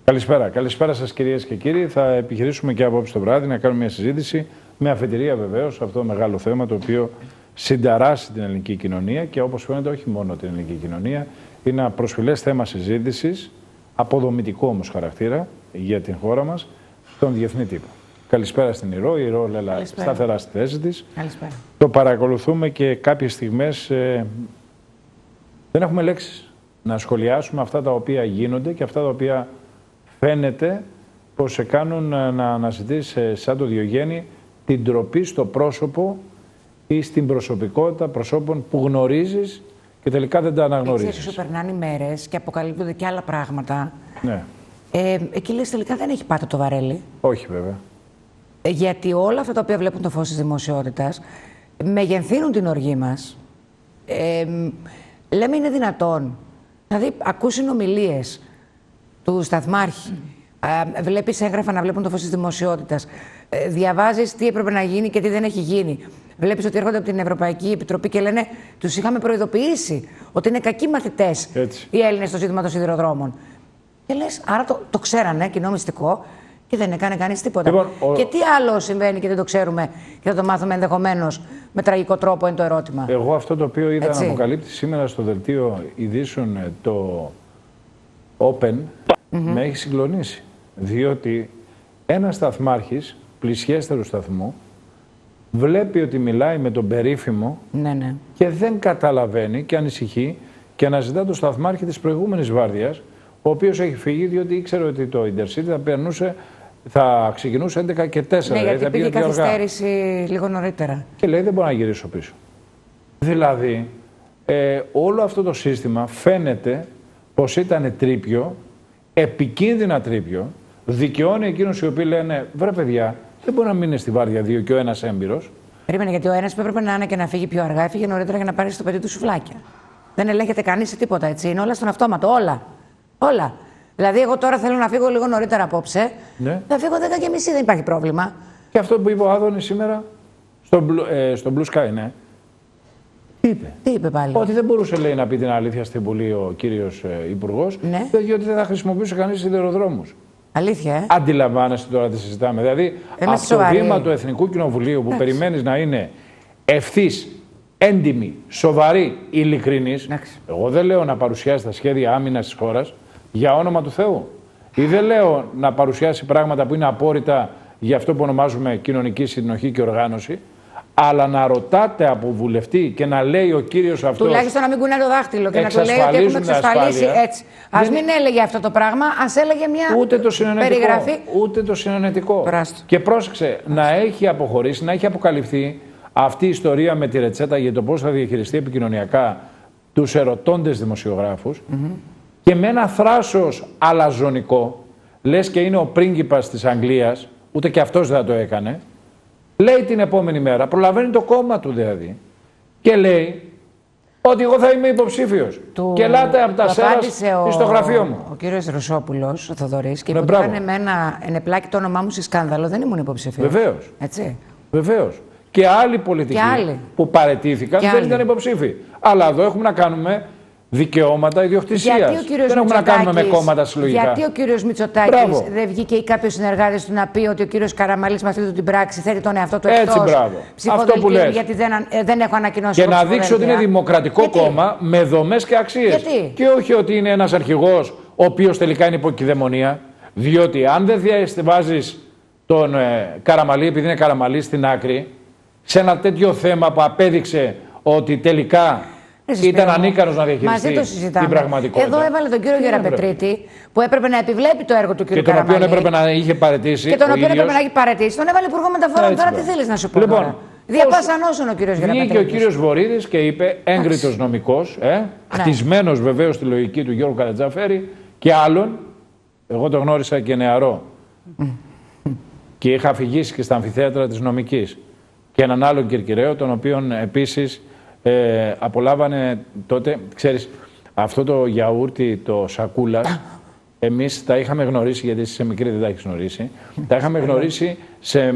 Καλησπέρα. Καλησπέρα σας κυρίες και κύριοι. Θα επιχειρήσουμε και απόψε το βράδυ να κάνουμε μια συζήτηση με αφετηρία βεβαίως σε αυτό το μεγάλο θέμα το οποίο συνταράσσει την ελληνική κοινωνία και όπως φαίνεται όχι μόνο την ελληνική κοινωνία. Είναι ένα προσφυλές θέμα συζήτησης, αποδομητικό όμως χαρακτήρα για την χώρα μας, στον διεθνή τύπο. Καλησπέρα στην Ηρώ. Η Ηρώ Λέλα σταθερά στη θέση της. Καλησπέρα. Το παρακολουθούμε και κάποιες στιγμές δεν έχουμε λέξεις να σχολιάσουμε αυτά τα οποία γίνονται και αυτά τα οποία φαίνεται πως σε κάνουν να αναζητήσεις σαν το Διογέννη την ντροπή στο πρόσωπο ή στην προσωπικότητα προσώπων που γνωρίζεις και τελικά δεν τα αναγνωρίζεις. Ξέρεις, σου περνάνε οι μέρες και αποκαλύπτονται και άλλα πράγματα. Ναι. Εκεί λες τελικά δεν έχει πάτα το βαρέλι. Όχι βέβαια. Γιατί όλα αυτά τα οποία βλέπουν το φως της δημοσιότητας μεγενθύνουν την οργή μας. Λέμε είναι δυνατόν. Δηλαδή ακούς συνομιλίες του σταθμάρχη, βλέπεις έγγραφα να βλέπουν το φως της δημοσιότητας, διαβάζεις τι έπρεπε να γίνει και τι δεν έχει γίνει. Βλέπεις ότι έρχονται από την Ευρωπαϊκή Επιτροπή και λένε τους είχαμε προειδοποιήσει ότι είναι κακοί μαθητές οι Έλληνες στο ζήτημα των σιδηροδρόμων. Και λες, άρα το ξέρανε, κοινό μυστικό, και δεν έκανε κανείς τίποτα. Λοιπόν, και τι άλλο συμβαίνει και δεν το ξέρουμε και θα το μάθουμε ενδεχομένως με τραγικό τρόπο, είναι το ερώτημα. Εγώ αυτό το οποίο είδα να αποκαλύπτει σήμερα στο δελτίο ειδήσεων το Open με έχει συγκλονίσει. Διότι ένας σταθμάρχης πλησιέστερου σταθμού βλέπει ότι μιλάει με τον περίφημο και δεν καταλαβαίνει και ανησυχεί και αναζητά τον σταθμάρχη της προηγούμενης βάρδιας, ο οποίος έχει φύγει διότι ήξερε ότι το Intercity θα ξεκινούσε 11 και 4. Ναι, γιατί πήγε καθυστέρηση λίγο νωρίτερα. Και λέει δεν μπορώ να γυρίσω πίσω. Δηλαδή, όλο αυτό το σύστημα φαίνεται πως ήταν τρίπιο, επικίνδυνα τρίπιο, δικαιώνει εκείνους οι οποίοι λένε βρε παιδιά, δεν μπορεί να μείνει στη βάρδια 2 και ο ένας έμπειρος. Περίμενε, γιατί ο ένας που έπρεπε να είναι και να φύγει πιο αργά, έφυγε νωρίτερα για να πάρει στο παιδί του σουφλάκια. Δεν ελέγχεται κανείς σε τίποτα, έτσι. Είναι όλα στον αυτόματο, όλα. Όλα. Δηλαδή, εγώ τώρα θέλω να φύγω λίγο νωρίτερα απόψε. Ναι. Θα φύγω 10:30, δεν υπάρχει πρόβλημα. Και αυτό που είπε ο Άδωνης σήμερα στο Blue Sky, ναι. Τι είπε πάλι? Ότι δεν μπορούσε, λέει, να πει την αλήθεια στην Βουλή ο κύριος Υπουργός, διότι δεν θα χρησιμοποιούσε κανείς σιδηροδρόμους. Αλήθεια, Αντιλαμβάνεσαι τώρα τι συζητάμε. Δηλαδή, από το βήμα του Εθνικού Κοινοβουλίου που περιμένεις να είναι ευθύς, έντιμη, σοβαρή, ειλικρινής. Εγώ δεν λέω να παρουσιάσει τα σχέδια άμυνας της χώρας για όνομα του Θεού. Ή δεν λέω να παρουσιάσει πράγματα που είναι απόρριτα για αυτό που ονομάζουμε κοινωνική συνοχή και οργάνωση. Αλλά να ρωτάτε από βουλευτή και να λέει ο κύριος αυτός. Τουλάχιστον να μην κουνάει το δάχτυλο και να του λέει ότι έχουμε εξασφαλίσει έτσι. Ας μην έλεγε αυτό το πράγμα, ας έλεγε μια περιγραφή. Ούτε το συνενετικό. Και πρόσεξε, να έχει αποχωρήσει, να έχει αποκαλυφθεί αυτή η ιστορία με τη ρετσέτα για το πώς θα διαχειριστεί επικοινωνιακά τους ερωτώντες δημοσιογράφους και με ένα θράσος αλαζονικό, λες και είναι ο πρίγκιπας της Αγγλίας, ούτε και αυτός δεν το έκανε. Λέει την επόμενη μέρα, προλαβαίνει το κόμμα του δηλαδή και λέει ότι εγώ θα είμαι υποψήφιος. Και ελάτε από τα Σέρας στο γραφείο μου. Ο κύριος Ρουσόπουλος, ο Θοδωρής, και είπε ότι αν εμένα ενεπλάκει το όνομά μου σε σκάνδαλο, δεν ήμουν υποψήφιος. Βεβαίως. Έτσι. Βεβαίως. Και άλλοι πολιτικοί που παραιτήθηκαν δεν ήταν υποψήφοι. Αλλά εδώ έχουμε να κάνουμε δικαιώματα ιδιοκτησίας. Δεν έχουμε να κάνουμε με κόμματα συλλογικά. Γιατί ο κύριος Μητσοτάκης δεν βγήκε ή κάποιος συνεργάτης του να πει ότι ο κύριος Καραμανλής με αυτή του την πράξη θέλει τον εαυτό του εκτός ψηφοδελτίου, γιατί δεν έχω ανακοινώσει. Και να δείξει ότι είναι δημοκρατικό κόμμα με δομές και αξίες. Και όχι ότι είναι ένας αρχηγός ο οποίος τελικά είναι υποκειδαιμονία. Διότι αν δεν βάζεις τον Καραμανλή, επειδή είναι Καραμανλής, στην άκρη, σε ένα τέτοιο θέμα που απέδειξε ότι τελικά ήταν ανίκανος να διαχειριστεί την πραγματικότητα. Εδώ έβαλε τον κύριο Γεραπετρίτη που έπρεπε να επιβλέπει το έργο του κύριου Καραμανλή. Και τον οποίο έπρεπε να είχε παραιτήσει. Και τον οποίο έπρεπε να έχει παραιτήσει. Τον έβαλε υπουργό μεταφορών. Τώρα τι θέλεις να σου πω? Λοιπόν, διαπάσανόσον ο κύριος Γεραπετρίτη. Βγήκε ο κύριος Βορίδης και είπε, έγκριτος νομικός, χτισμένος βεβαίως στη λογική του Γιώργου Καρατζαφέρη και άλλων. Εγώ τον γνώρισα και νεαρό. Και είχα αφηγήσει και στα αμφιθέατρα της νομικής. Και έναν άλλον Κερκυραίο, τον οποίον επίσης απολάβανε τότε, ξέρεις, αυτό το γιαούρτι, το σακούλας, εμείς τα είχαμε γνωρίσει, γιατί εσύ είσαι μικρή δεν τα έχεις γνωρίσει, τα είχαμε γνωρίσει σε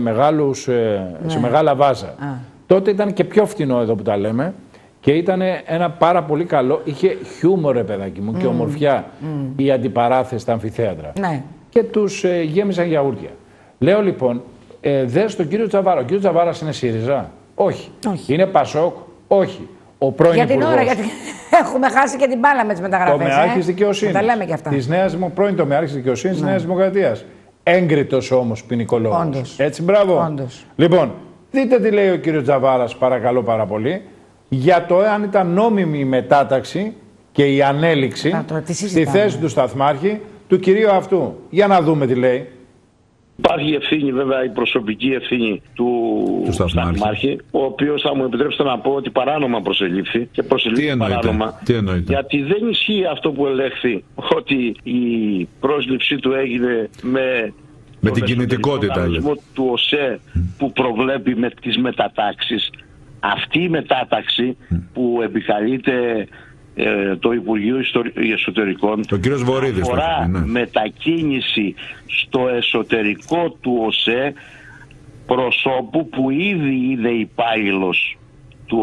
μεγάλα βάζα. Τότε ήταν και πιο φθηνό εδώ που τα λέμε και ήταν ένα πάρα πολύ καλό, είχε χιούμορ, παιδάκι μου, και ομορφιά η αντιπαράθεση στα αμφιθέατρα. και τους γέμισαν γιαούρτια. Λέω λοιπόν, δες τον κύριο Τζαβάρα. Ο κύριος Τζαβάρας είναι ΣΥΡΙΖΑ? Όχι. Είναι ΠΑΣΟΚ? Όχι. Ο πρώην για την υπουργός, ώρα, γιατί έχουμε χάσει και την μπάλα με τις μεταγραφές. Τομεάρχης δικαιοσύνης. Τα λέμε και αυτά. Πρώην τομεάρχης δικαιοσύνης της Νέας Δημοκρατίας. Έγκριτος όμως ποινικολόγος. Έτσι, μπράβο. Όντως. Λοιπόν, δείτε τι λέει ο κύριος Τζαβάρας, παρακαλώ πάρα πολύ, για το αν ήταν νόμιμη η μετάταξη και η ανέλυξη στη θέση του σταθμάρχη του κυρίου αυτού. Για να δούμε τι λέει. Υπάρχει ευθύνη, βέβαια, η προσωπική ευθύνη του σταθμάρχη, ο οποίος, θα μου επιτρέψετε να πω, ότι παράνομα προσελήφθη και προσελήφθη παράνομα. Τι εννοείται? Γιατί δεν ισχύει αυτό που ελέγχθη, ότι η πρόσληψή του έγινε με την κινητικότητα του ΟΣΕ που προβλέπει με τις μετατάξεις. Αυτή η μετάταξη που επικαλείται το Υπουργείο Εσωτερικών, ο κύριος Βορίδης, αφορά μετακίνηση στο εσωτερικό του ΟΣΕ προσώπου που ήδη είναι υπάλληλος του.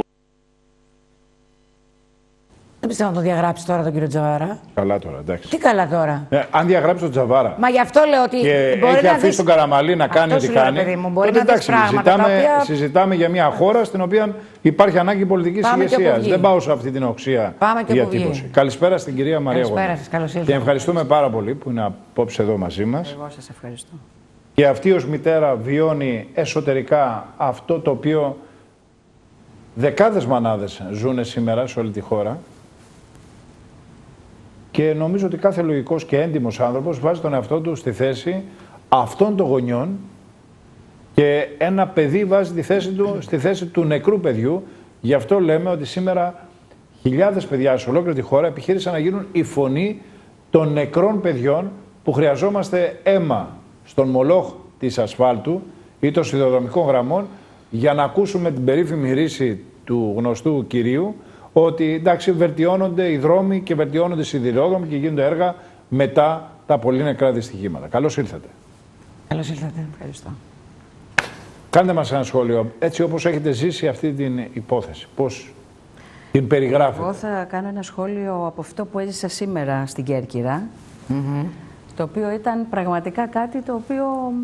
Δεν πιστεύω να τον διαγράψει τώρα τον κύριο Τζαβάρα. Καλά τώρα, εντάξει. Τι καλά τώρα? Αν διαγράψει τον Τζαβάρα. Μα γι' αυτό λέω ότι. Και μπορεί έχει να αφήσει τον Καραμαλή να κάνει ό,τι κάνει. Τότε εντάξει, συζητάμε για μια χώρα στην οποία υπάρχει ανάγκη πολιτικής ηγεσίας. Δεν πάω σε αυτή την οξία διατύπωση. Καλησπέρα στην κυρία Μαρία Γονίδη. Καλώς ήρθατε. Και ευχαριστούμε πάρα πολύ που είναι απόψε εδώ μαζί μας. Εγώ σας ευχαριστώ. Και αυτή ως μητέρα βιώνει εσωτερικά αυτό το οποίο δεκάδες μανάδες ζουν σήμερα σε όλη τη χώρα. Και νομίζω ότι κάθε λογικός και έντιμος άνθρωπος βάζει τον εαυτό του στη θέση αυτών των γονιών και ένα παιδί βάζει τη θέση του στη θέση του νεκρού παιδιού. Γι' αυτό λέμε ότι σήμερα χιλιάδες παιδιά σε ολόκληρη τη χώρα επιχείρησαν να γίνουν η φωνή των νεκρών παιδιών που χρειαζόμαστε αίμα στον μολόχ της ασφάλτου ή των σιδηροδρομικών γραμμών για να ακούσουμε την περίφημη ρίση του γνωστού κυρίου ότι εντάξει, βελτιώνονται οι δρόμοι και βελτιώνονται οι σιδηρόδρομοι και γίνονται έργα μετά τα πολύ νεκρά δυστυχήματα. Καλώς ήρθατε. Καλώς ήρθατε. Ευχαριστώ. Κάντε μας ένα σχόλιο, έτσι όπως έχετε ζήσει αυτή την υπόθεση. Πώς την περιγράφετε? Εγώ θα κάνω ένα σχόλιο από αυτό που έζησα σήμερα στην Κέρκυρα, το οποίο ήταν πραγματικά κάτι το οποίο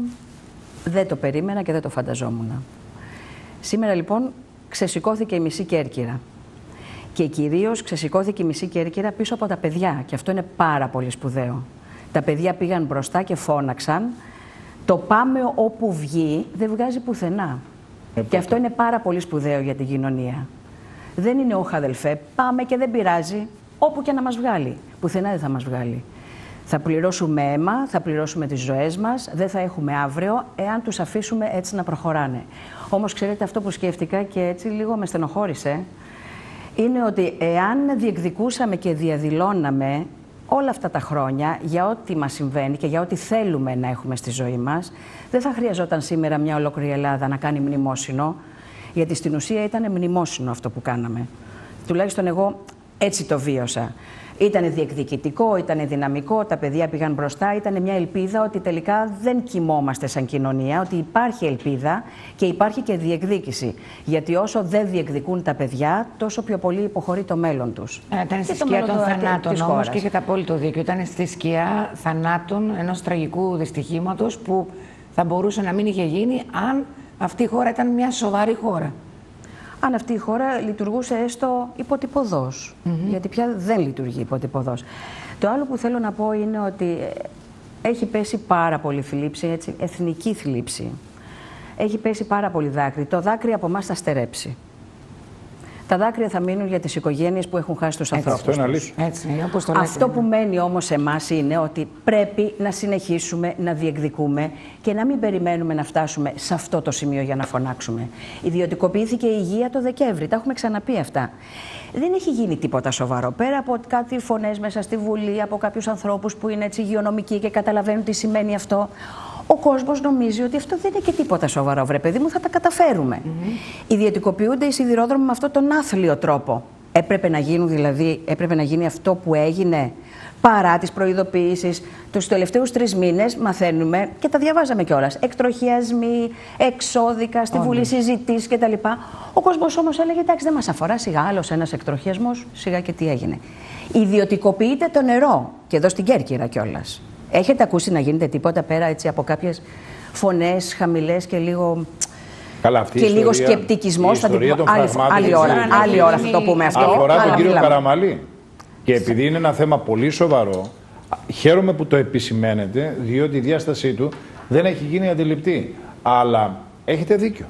δεν το περίμενα και δεν το φανταζόμουν. Σήμερα λοιπόν ξεσηκώθηκε η μισή Κέρκυρα. Και κυρίως ξεσηκώθηκε η μισή Κέρκυρα πίσω από τα παιδιά. Και αυτό είναι πάρα πολύ σπουδαίο. Τα παιδιά πήγαν μπροστά και φώναξαν. Το πάμε όπου βγει δεν βγάζει πουθενά. Και αυτό είναι πάρα πολύ σπουδαίο για την κοινωνία. Δεν είναι όχα αδελφέ, πάμε και δεν πειράζει. Όπου και να μας βγάλει. Πουθενά δεν θα μας βγάλει. Θα πληρώσουμε αίμα, θα πληρώσουμε τις ζωές μας, δεν θα έχουμε αύριο εάν τους αφήσουμε έτσι να προχωράνε. Όμως ξέρετε, αυτό που σκέφτηκα και έτσι λίγο με στενοχώρησε, είναι ότι εάν διεκδικούσαμε και διαδηλώναμε όλα αυτά τα χρόνια για ό,τι μας συμβαίνει και για ό,τι θέλουμε να έχουμε στη ζωή μας, δεν θα χρειαζόταν σήμερα μια ολόκληρη Ελλάδα να κάνει μνημόσυνο, γιατί στην ουσία ήταν μνημόσυνο αυτό που κάναμε. Τουλάχιστον εγώ έτσι το βίωσα. Ήταν διεκδικητικό, ήταν δυναμικό, τα παιδιά πήγαν μπροστά, ήταν μια ελπίδα ότι τελικά δεν κοιμόμαστε σαν κοινωνία, ότι υπάρχει ελπίδα και υπάρχει και διεκδίκηση. Γιατί όσο δεν διεκδικούν τα παιδιά, τόσο πιο πολύ υποχωρεί το μέλλον τους. Ήταν στη σκιά των θανάτων όμως και έχετε απόλυτο δίκιο. Ήταν στη σκιά θανάτων ενός τραγικού δυστυχήματος που θα μπορούσε να μην είχε γίνει αν αυτή η χώρα ήταν μια σοβαρή χώρα. Αν αυτή η χώρα λειτουργούσε έστω υποτυπωδώς, γιατί πια δεν λειτουργεί υποτυπωδώς. Το άλλο που θέλω να πω είναι ότι έχει πέσει πάρα πολύ θλίψη, έτσι, εθνική θλίψη. Έχει πέσει πάρα πολύ δάκρυ. Το δάκρυ από εμάς θα στερέψει. Τα δάκρυα θα μείνουν για τις οικογένειες που έχουν χάσει τους ανθρώπους. Αυτό είναι αλήθεια. Αυτό που μένει όμως σε εμάς είναι ότι πρέπει να συνεχίσουμε να διεκδικούμε και να μην περιμένουμε να φτάσουμε σε αυτό το σημείο για να φωνάξουμε. Ιδιωτικοποιήθηκε η υγεία το Δεκέμβρη, τα έχουμε ξαναπεί αυτά. Δεν έχει γίνει τίποτα σοβαρό. Πέρα από κάτι φωνές μέσα στη Βουλή, από κάποιους ανθρώπους που είναι έτσι υγειονομικοί και καταλαβαίνουν τι σημαίνει αυτό. Ο κόσμος νομίζει ότι αυτό δεν είναι και τίποτα σοβαρό, βρε παιδί μου, θα τα καταφέρουμε. Ιδιωτικοποιούνται οι σιδηρόδρομοι με αυτόν τον άθλιο τρόπο. Έπρεπε να γίνουν δηλαδή, έπρεπε να γίνει αυτό που έγινε παρά τις προειδοποιήσεις. Τους τελευταίους 3 μήνες μαθαίνουμε και τα διαβάζαμε κιόλας. Εκτροχιασμοί, εξώδικα, στη Βουλή συζητήσεις κτλ. Ο κόσμος όμως έλεγε: εντάξει, δεν μας αφορά, σιγά άλλος ένας εκτροχιασμός, σιγά και τι έγινε. Ιδιωτικοποιείται το νερό, και εδώ στην Κέρκυρα κιόλας. Έχετε ακούσει να γίνεται τίποτα πέρα έτσι από κάποιες φωνές χαμηλές και λίγο... Καλά, αυτή και η λίγο ιστορία, σκεπτικισμός. η ιστορία των φραγμάτων. Άλλη ώρα θα το πούμε αυτό. Αφορά τον κύριο Καραμαλή. Και επειδή είναι ένα θέμα πολύ σοβαρό, χαίρομαι που το επισημαίνετε, διότι η διάστασή του δεν έχει γίνει αντιληπτή. Αλλά έχετε δίκιο.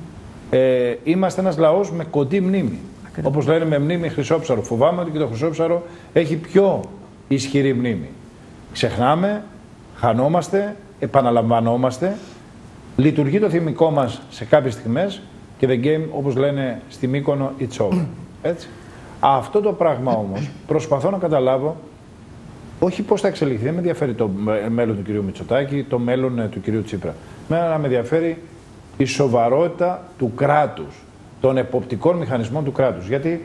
Είμαστε ένας λαός με κοντή μνήμη. Όπως λένε, με μνήμη Χρυσόψαρο. Φοβάμαι ότι και το Χρυσόψαρο έχει πιο ισχυρή μνήμη. Ξεχνάμε, χανόμαστε, επαναλαμβανόμαστε. Λειτουργεί το θυμικό μας σε κάποιες στιγμές και the game, όπως λένε στη Μύκονο, it's over. Έτσι. Αυτό το πράγμα όμως προσπαθώ να καταλάβω όχι πώς θα εξελιχθεί. Δεν με ενδιαφέρει το μέλλον του κυρίου Μητσοτάκη, το μέλλον του κυρίου Τσίπρα. Μένα με ενδιαφέρει η σοβαρότητα του κράτους, των εποπτικών μηχανισμών του κράτους. Γιατί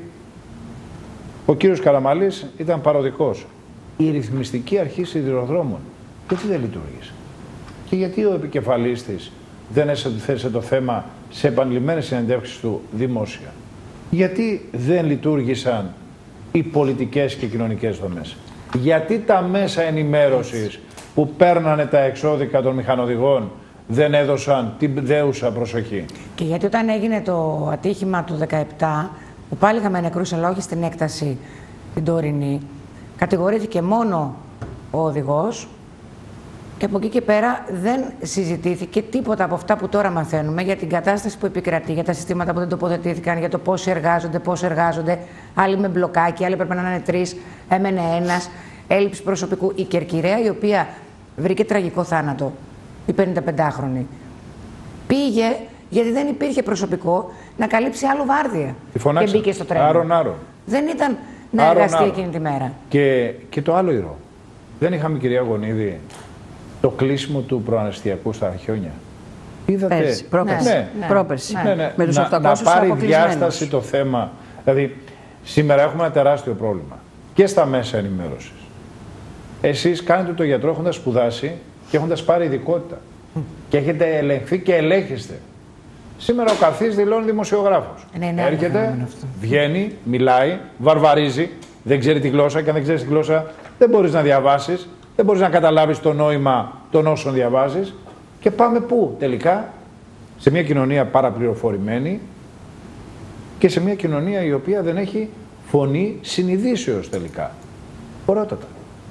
ο κύριος Καραμαλής ήταν παροδικός. Η ρυθμιστική αρχή σιδηροδρόμων, γιατί δεν λειτουργήσε? Και γιατί ο επικεφαλής της δεν έθεσε το θέμα σε επανειλημμένες συνεντεύξεις του δημόσια? Γιατί δεν λειτουργήσαν οι πολιτικές και κοινωνικές δομές? Γιατί τα μέσα ενημέρωσης που παίρνανε τα εξώδικα των μηχανοδηγών δεν έδωσαν την δέουσα προσοχή? Και γιατί όταν έγινε το ατύχημα του 17, που πάλι είχαμε νεκρούς αλλά όχι στην έκταση την τωρινή, κατηγορήθηκε μόνο ο οδηγός και από εκεί και πέρα δεν συζητήθηκε τίποτα από αυτά που τώρα μαθαίνουμε για την κατάσταση που επικρατεί, για τα συστήματα που δεν τοποθετήθηκαν, για το πώς εργάζονται, άλλοι με μπλοκάκι, άλλοι πρέπει να είναι 3, έμενε 1, έλλειψη προσωπικού. Η Κερκυραία, η οποία βρήκε τραγικό θάνατο, η 55χρονη, πήγε γιατί δεν υπήρχε προσωπικό να καλύψει άλλο βάρδια και μπήκε στο τρένο. Άρον. Δεν ήταν να εργαστεί εκείνη τη μέρα. Και το άλλο ηρώ. Δεν είχαμε, κυρία Γονίδη, το κλείσιμο του προαναισθησιακού στα Χιόνια? Είδατε? Πέρσι, πρόπερσι. Με τους 800 να πάρει διάσταση το θέμα. Δηλαδή, σήμερα έχουμε ένα τεράστιο πρόβλημα και στα μέσα ενημέρωσης. Εσείς κάνετε το γιατρό έχοντας σπουδάσει και έχοντας πάρει ειδικότητα και έχετε ελεγχθεί και ελέγχεστε. Σήμερα ο καθής δηλώνει δημοσιογράφος. Έρχεται, βγαίνει, μιλάει, βαρβαρίζει, δεν ξέρει τη γλώσσα και αν δεν ξέρεις τη γλώσσα δεν μπορείς να διαβάσεις, δεν μπορείς να καταλάβεις το νόημα των όσων διαβάζεις. Και πάμε πού τελικά? Σε μια κοινωνία παραπληροφορημένη και σε μια κοινωνία η οποία δεν έχει φωνή συνειδήσεως τελικά. Ωραίτατα.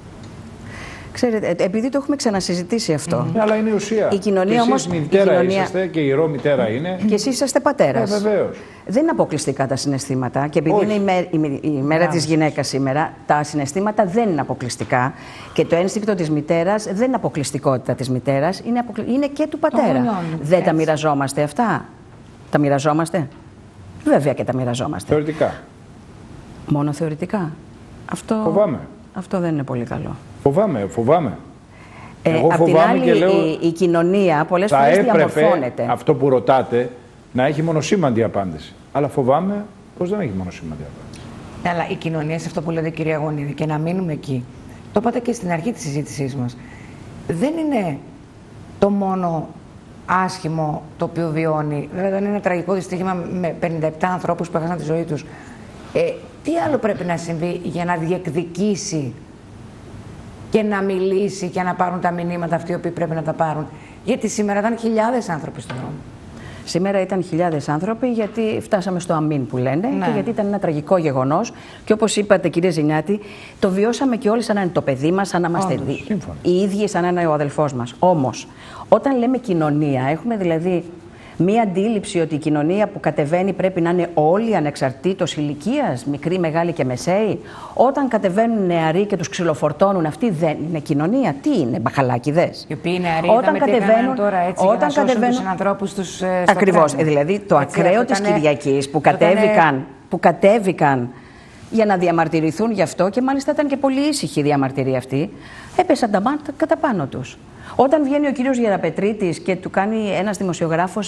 Ξέρετε, επειδή το έχουμε ξανασυζητήσει αυτό. Αλλά είναι η ουσία. Η κοινωνία και όμως. Εσείς μητέρα είσαστε και η ηρώο μητέρα είναι. Και εσείς είσαστε πατέρας. Βεβαίως. Δεν είναι αποκλειστικά τα συναισθήματα. Και επειδή είναι η μέρα της γυναίκας σήμερα, τα συναισθήματα δεν είναι αποκλειστικά. Και το ένστικτο της μητέρας δεν είναι αποκλειστικότητα της μητέρας, είναι και του πατέρα. Δεν τα μοιραζόμαστε αυτά? Τα μοιραζόμαστε? Βέβαια και τα μοιραζόμαστε. Θεωρητικά. Μόνο θεωρητικά. Φοβάμαι. Αυτό δεν είναι πολύ καλό. Φοβάμαι. Εγώ απ' την άλλη, και λέω, η κοινωνία πολλές φορές διαμορφώνεται. Αυτό που ρωτάτε να έχει μονοσήμαντη απάντηση. Αλλά φοβάμαι πως δεν έχει μονοσήμαντη απάντηση. Αλλά η κοινωνία, σε αυτό που λέτε, κυρία Γονίδη, και να μείνουμε εκεί, το είπατε και στην αρχή της συζήτησής μας, δεν είναι το μόνο άσχημο το οποίο βιώνει. Βέβαια, δεν είναι ένα τραγικό δυστύχημα με 57 ανθρώπους που έχασαν τη ζωή τους. Τι άλλο πρέπει να συμβεί για να διεκδικήσει και να μιλήσει και να πάρουν τα μηνύματα αυτοί οι οποίοι πρέπει να τα πάρουν? Γιατί σήμερα ήταν χιλιάδες άνθρωποι στον δρόμο. Σήμερα ήταν χιλιάδες άνθρωποι γιατί φτάσαμε στο αμήν που λένε και γιατί ήταν ένα τραγικό γεγονός. Και όπως είπατε, κύριε Ζηνιάτη, το βιώσαμε και όλοι σαν να είναι το παιδί μας, σαν να είμαστε οι ίδιοι, σαν να είναι ο αδελφός μας. Όμως, όταν λέμε κοινωνία, έχουμε δηλαδή μία αντίληψη ότι η κοινωνία που κατεβαίνει πρέπει να είναι όλοι ανεξαρτήτως ηλικίας, μικροί, μεγάλοι και μεσαίοι. Όταν κατεβαίνουν νεαροί και τους ξυλοφορτώνουν, αυτή δεν είναι κοινωνία. Τι είναι, μπαχαλάκιδες? Οι οποίοι νεαροί όταν κατεβαίνουν τώρα έτσι για να σώσουν τους ανθρώπους τους στο ακριβώς. τρένο. Δηλαδή το έτσι, ακραίο της Κυριακής που κατέβηκαν για να διαμαρτυρηθούν γι' αυτό, και μάλιστα ήταν και πολύ ήσυχη η διαμαρτυρία αυτή, έπεσαν τα μάτια κατά πάνω τους. Όταν βγαίνει ο κύριος Γεραπετρίτης και του κάνει ένας δημοσιογράφος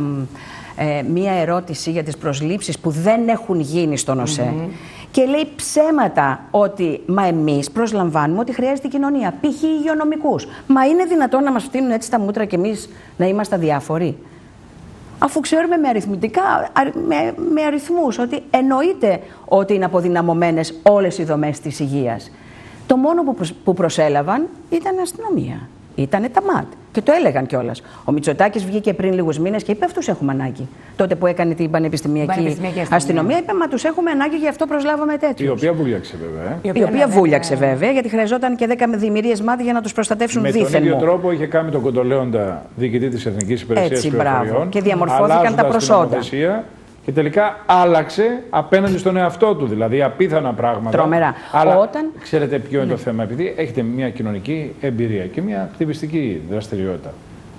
μία ερώτηση για τις προσλήψεις που δεν έχουν γίνει στον ΟΣΕ και λέει ψέματα ότι μα εμείς προσλαμβάνουμε ότι χρειάζεται η κοινωνία, π.χ. υγειονομικούς. Μα είναι δυνατόν να μας φτύνουν έτσι τα μούτρα και εμείς να είμαστε αδιάφοροι? Αφού ξέρουμε με αριθμούς ότι εννοείται ότι είναι αποδυναμωμένες όλες οι δομές της υγείας. Το μόνο που προσέλαβαν ήταν αστυνομία. Ήτανε τα ΜΑΤ. Και το έλεγαν κιόλας. Ο Μητσοτάκης βγήκε πριν λίγους μήνες και είπε: αυτούς έχουμε ανάγκη. Τότε που έκανε την πανεπιστημιακή αστυνομία, είπε: μα τους έχουμε ανάγκη, γι' αυτό προσλάβαμε τέτοιους. Η οποία βούλιαξε βέβαια. Η οποία βούλιαξε βέβαια, γιατί χρειαζόταν και 10 δημιουργίες ΜΑΤ για να τους προστατεύσουν δίθεν. Με τον ίδιο τρόπο είχε κάνει τον Κοντολέοντα διοικητή της Εθνικής Υπηρεσίας Πληροφοριών. Και διαμορφώθηκαν τα προσόντα. Και τελικά άλλαξε απέναντι στον εαυτό του, δηλαδή απίθανα πράγματα. Τρομερά. Αλλά ξέρετε ποιο είναι το θέμα, επειδή έχετε μια κοινωνική εμπειρία και μια ακτιβιστική δραστηριότητα.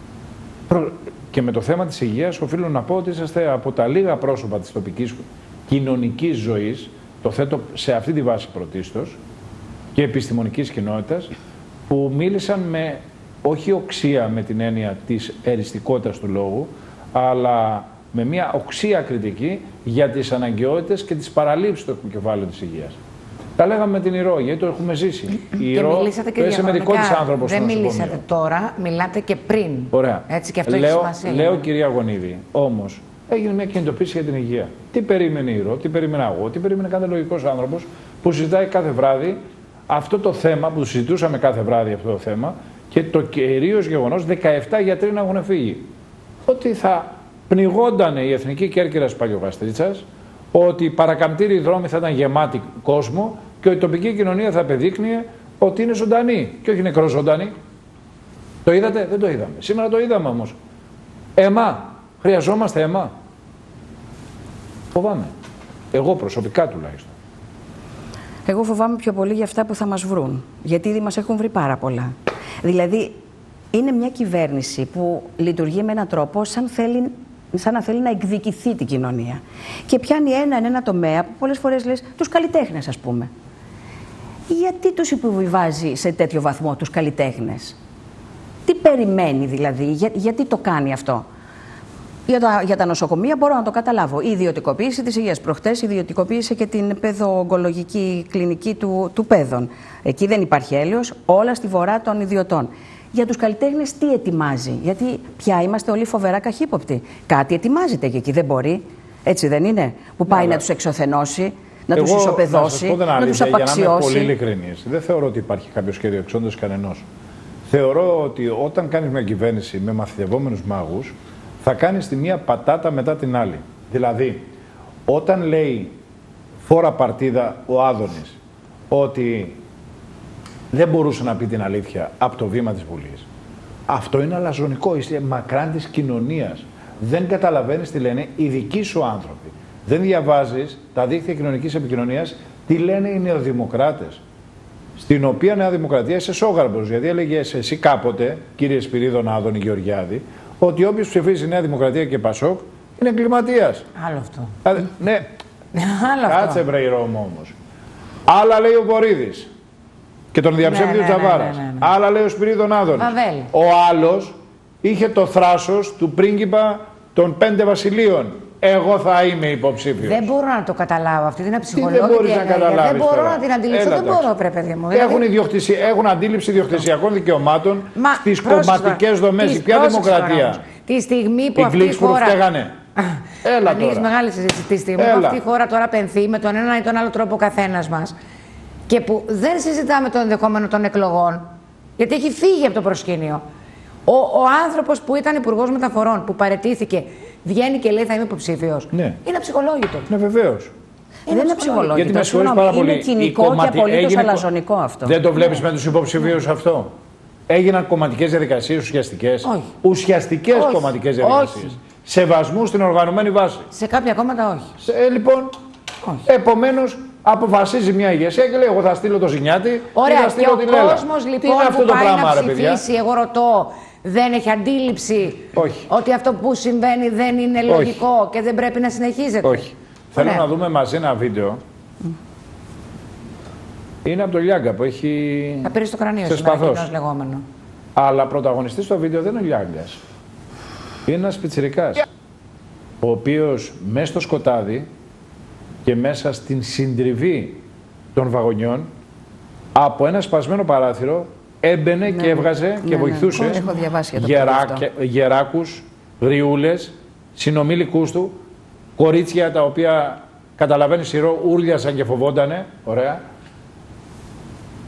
Και με το θέμα της υγείας οφείλω να πω ότι είσαστε από τα λίγα πρόσωπα της τοπικής κοινωνικής ζωής, το θέτω σε αυτή τη βάση πρωτίστως, και επιστημονικής κοινότητας, που μίλησαν με, όχι οξία με την έννοια της εριστικότητας του λόγου, αλλά με μια οξία κριτική για τις αναγκαιότητες και τις παραλήψεις του κεφάλαιου της υγείας. Τα λέγαμε με την Ηρώ, γιατί το έχουμε ζήσει. Η Ηρώ είναι μερικό της άνθρωπος. Δεν μιλήσατε τώρα, μιλάτε και πριν. Ωραία. Έτσι, και αυτό έχει σημασία. Λέω, κυρία Γονίδη, όμως έγινε μια κινητοποίηση για την υγεία. Τι περίμενε η Ηρώ, τι περίμενα εγώ, τι περίμενε κάθε λογικός άνθρωπος που συζητάει κάθε βράδυ αυτό το θέμα, που συζητούσαμε κάθε βράδυ αυτό το θέμα, και το κυρίως γεγονός 17 γιατροί να έχουν φύγει. Ότι θα πνιγόταν η Εθνική Κέρκυρας Παλιογαστρίτσας, ότι οι παρακαμπτήριοι δρόμοι θα ήταν γεμάτοι κόσμο και η τοπική κοινωνία θα απεδείκνυε ότι είναι ζωντανή και όχι νεκροζωντανή. Το είδατε? Δεν το είδαμε. Σήμερα το είδαμε όμως. Αίμα. Χρειαζόμαστε αίμα. Φοβάμαι. Εγώ προσωπικά τουλάχιστον. Εγώ φοβάμαι πιο πολύ για αυτά που θα μας βρουν. Γιατί ήδη μας έχουν βρει πάρα πολλά. Δηλαδή, είναι μια κυβέρνηση που λειτουργεί με έναν τρόπο σαν να θέλει να εκδικηθεί την κοινωνία. Και πιάνει ένα τομέα που πολλές φορές λες, τους καλλιτέχνες, ας πούμε. Γιατί τους υποβιβάζει σε τέτοιο βαθμό τους καλλιτέχνες? Τι περιμένει δηλαδή, γιατί το κάνει αυτό? Για τα νοσοκομεία μπορώ να το καταλάβω. Η ιδιωτικοποίηση της υγείας. Προχτές ιδιωτικοποίησε και την παιδοογκολογική κλινική του Πέδων. Εκεί δεν υπάρχει έλεος, όλα στη βορρά των ιδιωτών. Για τους καλλιτέχνες τι ετοιμάζει? Γιατί πια είμαστε όλοι φοβερά καχύποπτοι. Κάτι ετοιμάζεται και εκεί δεν μπορεί. Έτσι δεν είναι? Που πάει να τους εξωθενώσει, να τους ισοπεδώσει, να τους απαξιώσει. Για να είμαι πολύ ειλικρινής, δεν θεωρώ ότι υπάρχει κάποιο σχέδιο εξόντως κανενός. Θεωρώ ότι όταν κάνεις μια κυβέρνηση με μαθητευόμενους μάγους, θα κάνεις τη μία πατάτα μετά την άλλη. Δηλαδή, όταν λέει φόρα παρτίδα ο Άδωνης ότι δεν μπορούσε να πει την αλήθεια από το βήμα της Βουλής, αυτό είναι αλαζονικό, είσαι μακράν της κοινωνίας. Δεν καταλαβαίνεις τι λένε οι δικοί σου άνθρωποι. Δεν διαβάζεις τα δίκτυα κοινωνικής επικοινωνίας τι λένε οι νεοδημοκράτες. Στην οποία Νέα Δημοκρατία είσαι σόγαρμπος, γιατί έλεγες εσύ κάποτε, κύριε Σπυρίδων Άδωνη Γεωργιάδη, ότι όποιος ψηφίζει Νέα Δημοκρατία και Πασόκ είναι εγκληματίας. Άλλο αυτό. Ναι. Άλλο Κάτσε βρε η Ρώμο όμως. Άλλα λέει ο Βορίδης και τον διαψεύδει ο Τσαβάρας. Άλλα λέει ο Σπυρίδων Άδωνης. Ο άλλος είχε το θράσος του πρίγκιπα των 5 βασιλείων. Εγώ θα είμαι υποψήφιος. Δεν μπορώ να το καταλάβω. Αυτή την αψυχολόγηση. Δεν μπορείς να καταλάβεις. Δεν μπορώ να την αντιληφθώ. Δεν μπορώ, πρέπει παιδί μου. Έχουν αντίληψη ιδιοκτησιακών δικαιωμάτων στις κομματικές δομές. Ποια δημοκρατία? Τη στιγμή που αυτή η χώρα. Έλα ανοίγεις μεγάλη συζήτηση. Τη στιγμή που αυτή η χώρα τώρα πενθεί με τον ένα ή τον άλλο τρόπο ο καθένας μας και που δεν συζητάμε το ενδεχόμενο των εκλογών, γιατί έχει φύγει από το προσκήνιο. Ο άνθρωπος που ήταν υπουργός μεταφορών, που παραιτήθηκε, βγαίνει και λέει θα είμαι υποψήφιος. Ναι. Είναι αψυχολόγητο. Ναι, βεβαίως. Δεν είναι αψυχολόγητο. Γιατί με συγχωρείς πάρα πολύ. Είναι κοινικό και απολύτως αλαζονικό αυτό. Δεν το βλέπεις με τους υποψηφίους αυτό? Έγιναν κομματικές διαδικασίες ουσιαστικές. Όχι. Ουσιαστικές κομματικές διαδικασίες. Σεβασμού στην οργανωμένη βάση. Σε κάποια κόμματα όχι. Λοιπόν, επομένως αποφασίζει μια ηγεσία και λέει: εγώ θα στείλω το Ζηνιάτη. Ωραία, θα στείλω και την ο κόσμος λοιπόν που πάει να ψηφίσει, εγώ ρωτώ, δεν έχει αντίληψη ότι αυτό που συμβαίνει δεν είναι λογικό και δεν πρέπει να συνεχίζεται? Όχι. Θέλω να δούμε μαζί ένα βίντεο. Είναι από το Λιάγκα που έχει. Θα πήρε στο κρανίο σήμερα, λεγόμενο. Αλλά πρωταγωνιστής στο βίντεο δεν είναι ο Λιάγκας. Είναι ένας πιτσιρικάς, ο οποίος μέσα στο σκοτάδι και μέσα στην συντριβή των βαγονιών από ένα σπασμένο παράθυρο έμπαινε και έβγαζε και βοηθούσε γεράκους, γριούλες, συνομήλικούς του, κορίτσια τα οποία, καταλαβαίνεις, Ηρώ, ούρλιασαν και φοβόντανε, ωραία.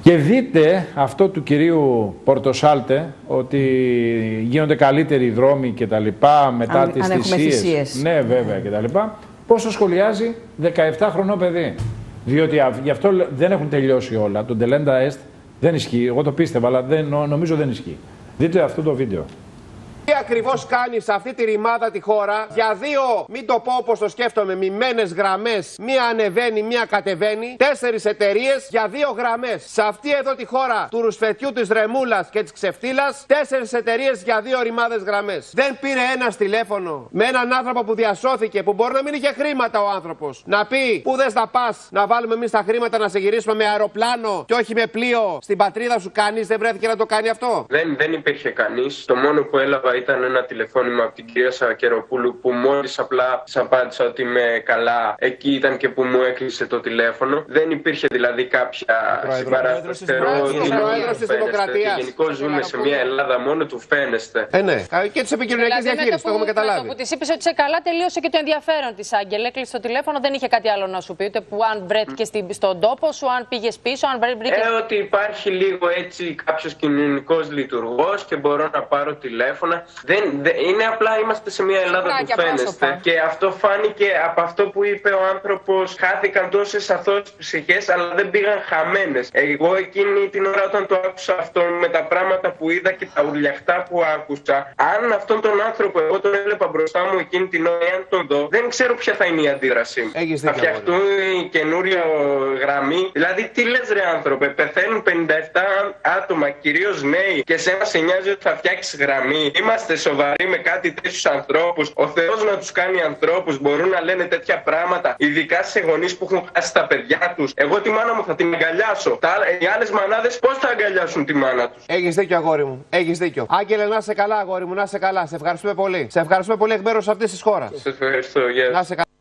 Και δείτε αυτό του κυρίου Πορτοσάλτε, ότι γίνονται καλύτεροι δρόμοι και τα λοιπά μετά τις θυσίες. Ναι, βέβαια και τα λοιπά. Πόσο σχολιάζει 17χρονο παιδί. Διότι γι' αυτό δεν έχουν τελειώσει όλα. Το Τελέντα Εστ δεν ισχύει. Εγώ το πίστευα, αλλά νομίζω δεν ισχύει. Δείτε αυτό το βίντεο. Τι ακριβώς κάνει σε αυτή τη ρημάδα τη χώρα για δύο, μην το πω όπως το σκέφτομαι, μειμένες γραμμές, μία ανεβαίνει, μία κατεβαίνει, 4 εταιρείες για 2 γραμμές. Σε αυτή εδώ τη χώρα του ρουσφετιού, της ρεμούλας και της ξεφτύλας, 4 εταιρείες για 2 ρημάδες γραμμές. Δεν πήρε ένας τηλέφωνο με έναν άνθρωπο που διασώθηκε, που μπορεί να μην είχε χρήματα ο άνθρωπος, να πει πού δες να πας, να βάλουμε εμείς τα χρήματα να σε γυρίσουμε με αεροπλάνο και όχι με πλοίο στην πατρίδα σου. Κανείς δεν βρέθηκε να το κάνει αυτό. Δεν υπήρχε κανείς. Το μόνο που έλαβα ήταν ένα τηλεφώνημα από την κυρία Σακεροπούλου που μόλις απλά της απάντησα ότι είμαι καλά. Εκεί ήταν και που μου έκλεισε το τηλέφωνο. Δεν υπήρχε δηλαδή κάποια συμπαράσταση. Πρόεδρος της Δημοκρατίας. Γενικώς ζούμε σε μια Ελλάδα μόνο του φαίνεστε. Ναι. Και της επικοινωνιακής διαχείρισης, το έχουμε καταλάβει. Με το που της είπες ότι είσαι καλά, τελείωσε και το ενδιαφέρον της, Άγγελε. Έκλεισε το τηλέφωνο, δεν είχε κάτι άλλο να σου πει. Ούτε που αν βρέθηκε στον τόπο σου, αν πήγες πίσω, αν βρήκες. Ότι υπάρχει λίγο έτσι κάποιος κοινωνικός λειτουργός και μπορώ να πάρω τηλέφωνα. Είναι απλά είμαστε σε μια Ελλάδα που φαίνεστε. Και αυτό φάνηκε από αυτό που είπε ο άνθρωπος. Χάθηκαν τόσες αθώες ψυχές, αλλά δεν πήγαν χαμένες. Εγώ εκείνη την ώρα όταν το άκουσα αυτό, με τα πράγματα που είδα και τα ουρλιαχτά που άκουσα, αν αυτόν τον άνθρωπο εγώ τον έβλεπα μπροστά μου εκείνη την ώρα, αν τον δω, δεν ξέρω ποια θα είναι η αντίδρασή μου. Θα φτιαχτούν καινούριο γραμμή. Δηλαδή, τι λες ρε άνθρωπε, πεθαίνουν 57 άτομα, κυρίως νέοι, και σένα σε νοιάζει ότι θα φτιάξεις γραμμή. Είμαστε σοβαροί με κάτι τέτοιους ανθρώπους. Ο Θεός να τους κάνει ανθρώπους. Μπορούν να λένε τέτοια πράγματα, ειδικά σε γονείς που έχουν χάσει τα παιδιά τους. Εγώ τη μάνα μου θα την αγκαλιάσω. Οι άλλες μανάδες πώς θα αγκαλιάσουν τη μάνα τους. Έχεις δίκιο, αγόρι μου. Έχεις δίκιο. Άγγελε, να είσαι καλά, αγόρι μου, να είσαι καλά. Σε ευχαριστούμε πολύ. Σε ευχαριστούμε πολύ εκ μέρους αυτής της χώρας. Σε ευχαριστώ. Να είσαι καλά.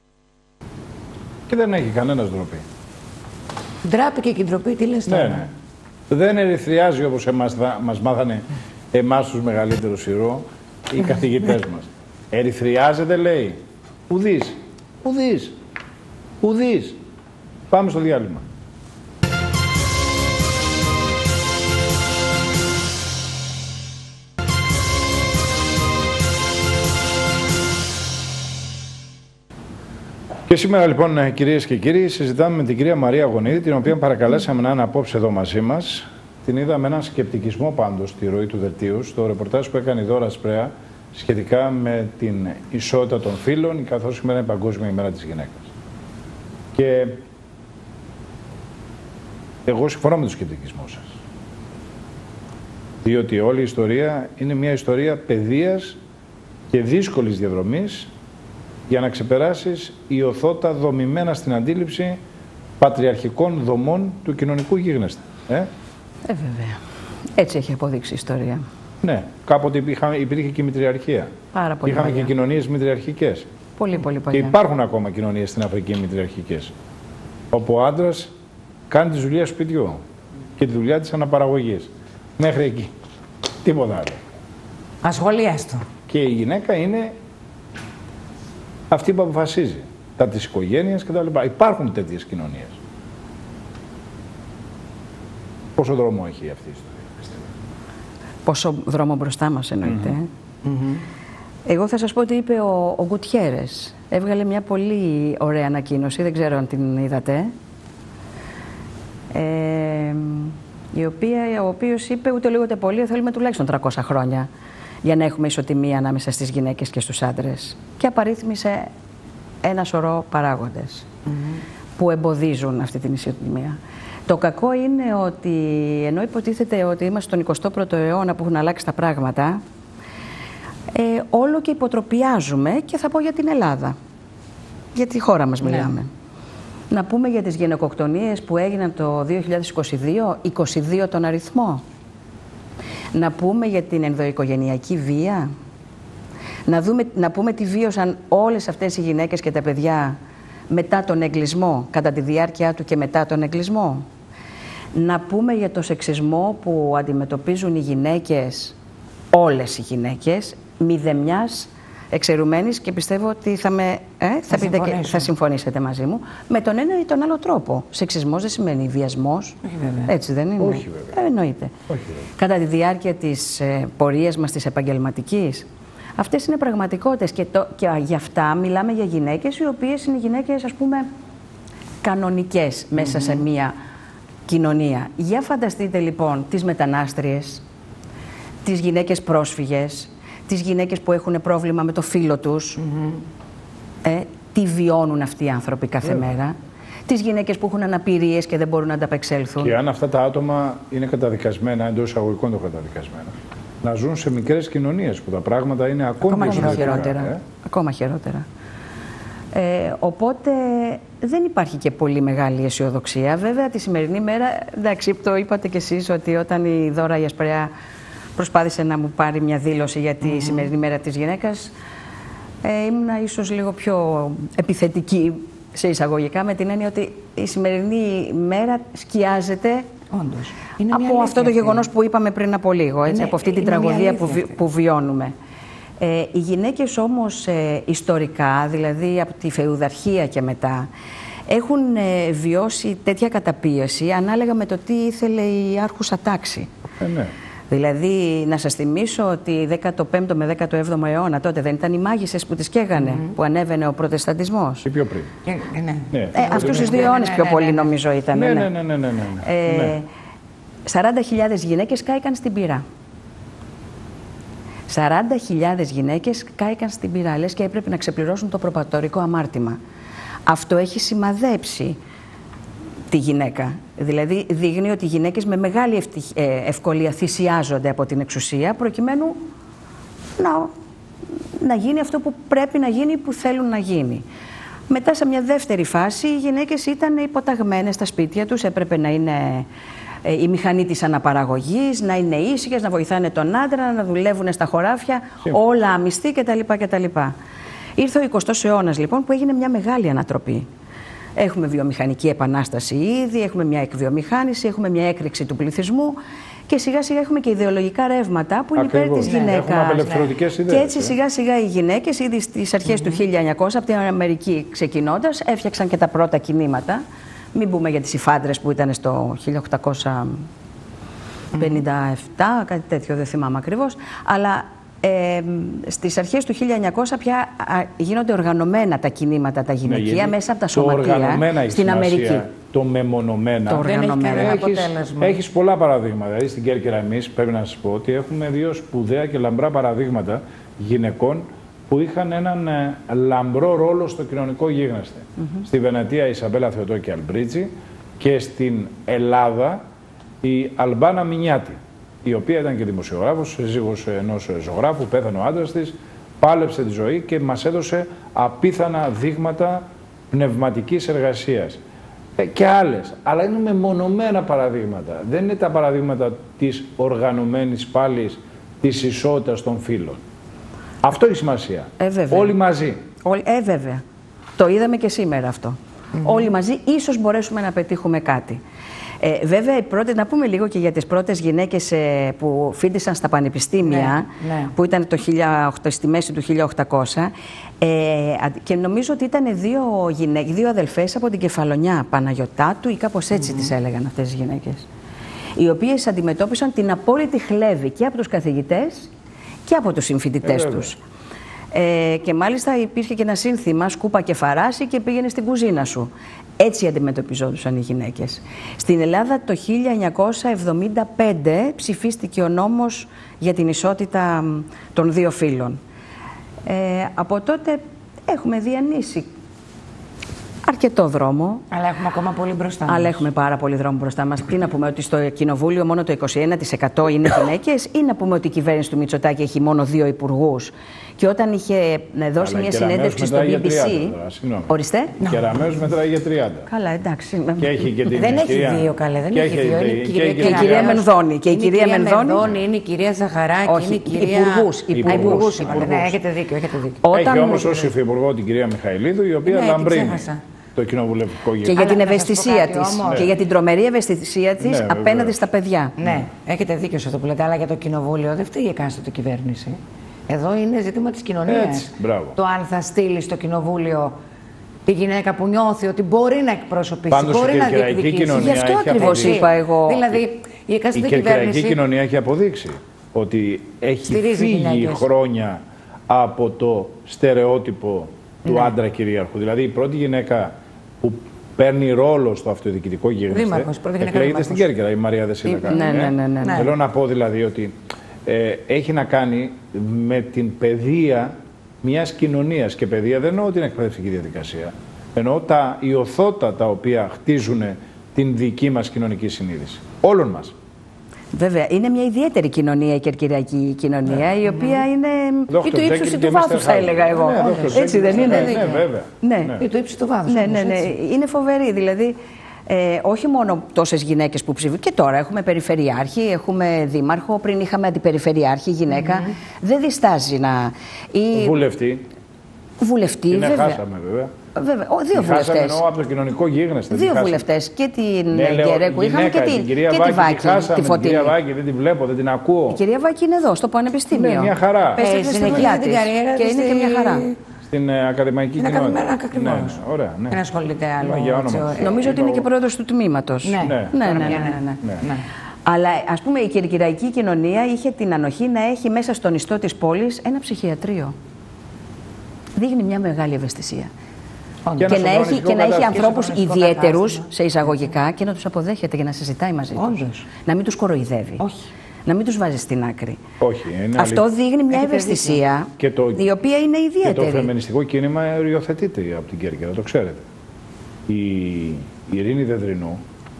Και δεν έχει κανένας ντροπή. Ντράπηκε και η ντροπή, τι λες τώρα. Ναι. Δεν ερυθριάζει όπως μας μάθανε εμάς τους μεγαλύτερους ηρώ οι καθηγητές μας. Ερυθριάζεται, λέει. Ουδής. Ουδής. Ουδής. Πάμε στο διάλειμμα. Και σήμερα λοιπόν, κυρίες και κύριοι, συζητάμε με την κυρία Μαρία Γονίδη, την οποία παρακαλέσαμε να είναι απόψε εδώ μαζί μας. Την είδαμε έναν σκεπτικισμό πάντως στη ροή του δελτίου, στο ρεπορτάζ που έκανε η Δώρα Σπρέα σχετικά με την ισότητα των φύλων, καθώς σήμερα είναι η Παγκόσμια ημέρα της γυναίκας. Και εγώ συμφωνώ με τον σκεπτικισμό σας. Διότι όλη η ιστορία είναι μια ιστορία παιδείας και δύσκολης διαδρομής για να ξεπεράσεις ιωθώτα δομημένα στην αντίληψη πατριαρχικών δομών του κοινωνικού γίγνεσθε. Βέβαια. Έτσι έχει αποδείξει η ιστορία. Ναι, κάποτε υπήρχε και η μητριαρχία. Πάρα πολύ. Είχαμε παλιά. και κοινωνίες μητριαρχικές. Πολύ παλιά. Και υπάρχουν ακόμα κοινωνίες στην Αφρική μητριαρχικές. Όπου ο άντρας κάνει τη δουλειά σπιτιού και τη δουλειά της αναπαραγωγής. Μέχρι εκεί. Τίποτα άλλο. Ασχολίαστο. Και η γυναίκα είναι αυτή που αποφασίζει. Τα της οικογένειας κτλ. Υπάρχουν τέτοιες κοινωνίες. Πόσο δρόμο έχει αυτή η ιστορία? Πόσο δρόμο μπροστά μας εννοείται. Εγώ θα σας πω ότι είπε ο Γκουτιέρες. Έβγαλε μια πολύ ωραία ανακοίνωση, δεν ξέρω αν την είδατε. Ο οποίος είπε ούτε λίγο ούτε πολύ, θέλουμε τουλάχιστον 300 χρόνια για να έχουμε ισοτιμία ανάμεσα στις γυναίκες και στους άντρες. Και απαρίθμησε ένα σωρό παράγοντες που εμποδίζουν αυτή την ισοτιμία. Το κακό είναι ότι ενώ υποτίθεται ότι είμαστε στον 21ο αιώνα που έχουν αλλάξει τα πράγματα, όλο και υποτροπιάζουμε, και θα πω για την Ελλάδα. Για τη χώρα μας μιλάμε. Να πούμε για τις γυναικοκτονίες που έγιναν το 2022, 22 τον αριθμό. Να πούμε για την ενδοοικογενειακή βία. Να πούμε τι βίωσαν όλες αυτές οι γυναίκες και τα παιδιά μετά τον εγκλισμό, κατά τη διάρκεια του και μετά τον εγκλισμό. Να πούμε για το σεξισμό που αντιμετωπίζουν οι γυναίκες, όλες οι γυναίκες, μηδεμιάς εξαιρουμένης και πιστεύω ότι θα συμφωνήσετε μαζί μου. Με τον ένα ή τον άλλο τρόπο. Σεξισμός δεν σημαίνει βιασμός. Έτσι δεν είναι? Όχι βέβαια. Εννοείται. Κατά τη διάρκεια της πορείας μας της επαγγελματικής, αυτές είναι πραγματικότητες και γι' αυτά μιλάμε για γυναίκες οι οποίες είναι γυναίκες, ας πούμε, κανονικές μέσα σε μία κοινωνία. Για φανταστείτε λοιπόν τις μετανάστριες, τις γυναίκες πρόσφυγες, τις γυναίκες που έχουν πρόβλημα με το φύλο τους, τι βιώνουν αυτοί οι άνθρωποι κάθε μέρα, τις γυναίκες που έχουν αναπηρίες και δεν μπορούν να ανταπεξέλθουν. Και αν αυτά τα άτομα είναι καταδικασμένα, εντός εισαγωγικών το καταδικασμένα, να ζουν σε μικρές κοινωνίες που τα πράγματα είναι ακόμα χειρότερα. Ακόμα χειρότερα. Οπότε δεν υπάρχει και πολύ μεγάλη αισιοδοξία. Βέβαια, τη σημερινή μέρα, εντάξει, το είπατε κι εσείς ότι όταν η Δώρα η Ασπρέα προσπάθησε να μου πάρει μια δήλωση για τη σημερινή μέρα της γυναίκας, ήμουνα ίσως λίγο πιο επιθετική σε εισαγωγικά, με την έννοια ότι η σημερινή μέρα σκιάζεται από αυτό το γεγονός που είπαμε πριν από λίγο, έτσι, από αυτή την τραγωδία που βιώνουμε. Οι γυναίκες όμως ιστορικά, δηλαδή από τη φεουδαρχία και μετά, έχουν βιώσει τέτοια καταπίεση ανάλογα με το τι ήθελε η άρχουσα τάξη. Ναι. Δηλαδή, να σας θυμίσω ότι 15ο με 17ο αιώνα τότε δεν ήταν οι μάγισσες που τις καίγανε, που ανέβαινε ο προτεσταντισμός. Ή πιο πριν. Αυτούς τους 2 αιώνες πιο πολύ νομίζω ήταν. Ναι. 40.000 γυναίκες κάηκαν στην πυρά. 40.000 γυναίκες κάηκαν στην πυρά, λες και έπρεπε να ξεπληρώσουν το προπατορικό αμάρτημα. Αυτό έχει σημαδέψει τη γυναίκα. Δηλαδή δείχνει ότι οι γυναίκες με μεγάλη ευκολία θυσιάζονται από την εξουσία προκειμένου να γίνει αυτό που πρέπει να γίνει, που θέλουν να γίνει. Μετά σε μια δεύτερη φάση οι γυναίκες ήταν υποταγμένες στα σπίτια τους, έπρεπε να είναι η μηχανή της αναπαραγωγής, να είναι ήσυχες, να βοηθάνε τον άντρα, να δουλεύουν στα χωράφια, όλα αμυστή κτλ. Ήρθε ο 20ος αιώνας λοιπόν που έγινε μια μεγάλη ανατροπή. Έχουμε βιομηχανική επανάσταση ήδη, έχουμε μια εκβιομηχάνηση, έχουμε μια έκρηξη του πληθυσμού και σιγά σιγά έχουμε και ιδεολογικά ρεύματα που είναι υπέρ της γυναίκας. Και έτσι σιγά σιγά οι γυναίκες ήδη στις αρχές του 1900, από την Αμερική ξεκινώντας, έφτιαξαν και τα πρώτα κινήματα. Μην πούμε για τις υφάντρες που ήταν στο 1857, κάτι τέτοιο, δεν θυμάμαι ακριβώς, αλλά στις αρχές του 1900 πια γίνονται οργανωμένα τα κινήματα τα γυναικεία μέσα από τα σωματεία στην Αμερική. Το μεμονωμένα. Το οργανωμένο. Έχεις πολλά παραδείγματα. Δηλαδή στην Κέρκυρα εμείς πρέπει να σας πω ότι έχουμε 2 σπουδαία και λαμπρά παραδείγματα γυναικών που είχαν έναν λαμπρό ρόλο στο κοινωνικό γίγνεσθε. Στη Βενετία η Ισαμπέλα Θεοτόκη Αλμπρίτσι και στην Ελλάδα η Αλμπάνα Μινιάτη, η οποία ήταν και δημοσιογράφος, σύζυγος ενός ζωγράφου, πέθανε ο άντρας της, πάλεψε τη ζωή και μας έδωσε απίθανα δείγματα πνευματικής εργασίας. Και άλλες, αλλά είναι μεμονωμένα παραδείγματα. Δεν είναι τα παραδείγματα της οργανωμένης πάλης της ισότητας των φύλων. Αυτό έχει σημασία. Όλοι μαζί. Βέβαια. Το είδαμε και σήμερα αυτό. Όλοι μαζί ίσως μπορέσουμε να πετύχουμε κάτι. Βέβαια, να πούμε λίγο και για τις πρώτες γυναίκες που φοιτήσαν στα πανεπιστήμια, που ήταν στη μέση του 1800, και νομίζω ότι ήταν 2 αδελφές από την Κεφαλονιά, Παναγιωτάτου ή κάπως έτσι τις έλεγαν αυτές τις γυναίκες, οι οποίες αντιμετώπισαν την απόλυτη χλέβη και από τους καθηγητές και από τους συμφοιτητές τους. Και μάλιστα υπήρχε και ένα σύνθημα, σκούπα και φαράση και πήγαινε στην κουζίνα σου. Έτσι αντιμετωπιζόντουσαν οι γυναίκες. Στην Ελλάδα το 1975 ψηφίστηκε ο νόμος για την ισότητα των 2 φύλων. Από τότε έχουμε διανύσει αρκετό δρόμο. Αλλά έχουμε ακόμα πολύ μπροστά μας. Αλλά έχουμε πάρα πολύ δρόμο μπροστά μας. Τι να πούμε, ότι στο Κοινοβούλιο μόνο το 21% είναι γυναίκες, ή να πούμε ότι η κυβέρνηση του Μητσοτάκη έχει μόνο 2 υπουργούς. Και όταν είχε δώσει μια συνέντευξη στο BBC. Ορίστε. Και Ραμέως μετράει για 30. Καλά, εντάξει. Και έχει και την δεν έχει 2, καλέ. Δεν έχει 2. Και η κυρία Μενδώνη. Και η κυρία Μενδώνη είναι η κυρία Ζαχαράκη. Είναι η κυρία. Υπουργούς. Ναι, έχετε δίκιο. Έχει όμως ως υφυπουργό την κυρία Μιχαηλίδου, η οποία λαμπρύνει το κοινοβουλευτικό γεγονός. Και για την ευαισθησία της. Και για την τρομερή ευαισθησία της απέναντι στα παιδιά. Ναι, έχετε δίκιο σε αυτό που λέτε. Αλλά για το κοινοβούλιο δεν φταίει η εκάστοτε κυβέρνηση. Εδώ είναι ζήτημα της κοινωνίας. Το αν θα στείλει στο κοινοβούλιο τη γυναίκα που νιώθει ότι μπορεί να εκπροσωπήσει, πάντως μπορεί να διεκδικήσει. Γι' αυτό ακριβώς είπα εγώ. Δηλαδή, η κερκυραϊκή κοινωνία έχει αποδείξει ότι έχει φύγει χρόνια από το στερεότυπο του άντρα κυρίαρχου. Δηλαδή, η πρώτη γυναίκα που παίρνει ρόλο στο αυτοδιοικητικό γίγνεσθε εκλέγεται στην Κέρκυρα, η Μαρία Δεσίλακα. Ναι. Θέλω να πω δηλαδή ότι έχει να κάνει με την παιδεία μιας κοινωνίας. Και παιδεία δεν εννοώ την εκπαιδευτική διαδικασία. Εννοώ τα ιωθώτα τα οποία χτίζουν την δική μας κοινωνική συνείδηση. Όλων μας. Βέβαια, είναι μια ιδιαίτερη κοινωνία η κερκυριακή κοινωνία, η οποία είναι η του ύψους του βάθους, θα έλεγα εγώ. Έτσι δεν είναι? Ναι, βέβαια. Η του ύψους του βάθους. Ναι. Είναι φοβερή. Δηλαδή, όχι μόνο τόσες γυναίκες που ψηφίζουν, και τώρα έχουμε περιφερειάρχη, έχουμε δήμαρχο, πριν είχαμε αντιπεριφερειάρχη γυναίκα. Δεν διστάζει να. Βουλευτή, την βέβαια. Χάσαμε, βέβαια. Βέβαια, δύο βουλευτές. Χάσαμε από το κοινωνικό γίγνεσθε. Δύο βουλευτές. Και την Γκερέκου είχαμε και την Βάκη. Τη Φωτεινή. Την κυρία Βάκη δεν την βλέπω, δεν την ακούω. Η κυρία Βάκη είναι εδώ, στο Πανεπιστήμιο. Ναι, μια χαρά. Συνεχίζει την καριέρα και είναι και μια χαρά. Στην ακαδημαϊκή κοινότητα. Ναι, ωραία. Δεν ασχολείται άλλο. Νομίζω ότι είναι και πρόεδρος του τμήματος. Ναι. Αλλά ας πούμε η κερκυραϊκή κοινωνία είχε την ανοχή να έχει μέσα στον ιστό της πόλης ένα ψυχιατρίο. Δείχνει μια μεγάλη ευαισθησία. Και να έχει ανθρώπους ιδιαίτερους, σε εισαγωγικά, και να τους αποδέχεται για να συζητάει μαζί τους. Να μην τους κοροϊδεύει. Όχι. Να μην τους βάζει στην άκρη. Όχι, αυτό δείχνει μια ευαισθησία η οποία είναι ιδιαίτερη. Και το φεμινιστικό κίνημα υιοθετείται από την Κέρκυρα, το ξέρετε. Η Ειρήνη Δεδρινού,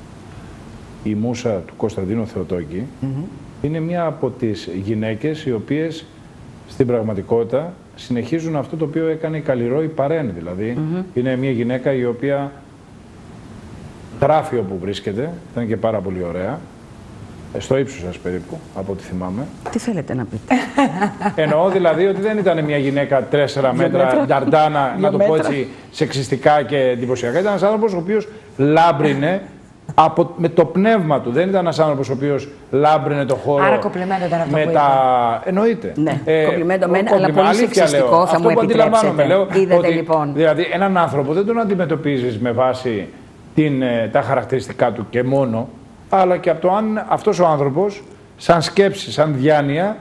η μούσα του Κωνσταντίνου Θεοτόκη, είναι μια από τις γυναίκες οι οποίες στην πραγματικότητα συνεχίζουν αυτό το οποίο έκανε η Καλλιρόη Παρέν. Δηλαδή, είναι μια γυναίκα η οποία γράφει όπου βρίσκεται, ήταν και πάρα πολύ ωραία, στο ύψος σας περίπου, από ό,τι θυμάμαι. Τι θέλετε να πείτε? Εννοώ δηλαδή ότι δεν ήταν μια γυναίκα 4 μέτρα, νταρντάνα, να το πω έτσι, σεξιστικά και εντυπωσιακά. Ήταν ένας άνθρωπος ο οποίος λάμπρινε με το πνεύμα του. Δεν ήταν ένας άνθρωπος ο οποίος λάμπρινε το χώρο. Άρα κομπλιμέντο ήταν αυτό που εννοείται. Ναι, κομπλιμέντο αλλά πολύ σεξιστικό, θα μου επιτρέψετε. Είδατε λοιπόν. Δηλαδή έναν άνθρωπο δεν τον αντιμετωπίζεις με βάση τα χαρακτηριστικά του και μόνο, αλλά και από το αν αυτός ο άνθρωπος, σαν σκέψη, σαν διάνοια,